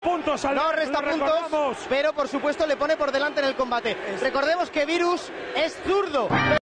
Puntos al no resta puntos, pero por supuesto le pone por delante en el combate. Recordemos que Virus es zurdo.